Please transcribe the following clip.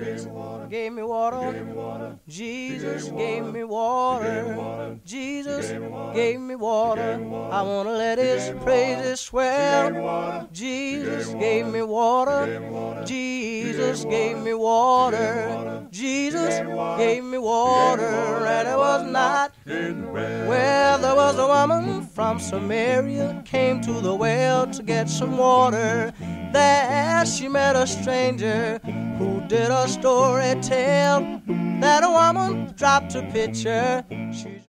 Jesus gave me water. Jesus gave me water. Jesus gave me water. I want to let his praises swell. Jesus gave me water. Jesus gave me water. Jesus gave me water. And it was not where there was a woman from Samaria came to the well to get some water. There she met a stranger who did a story tell that a woman dropped a pitcher.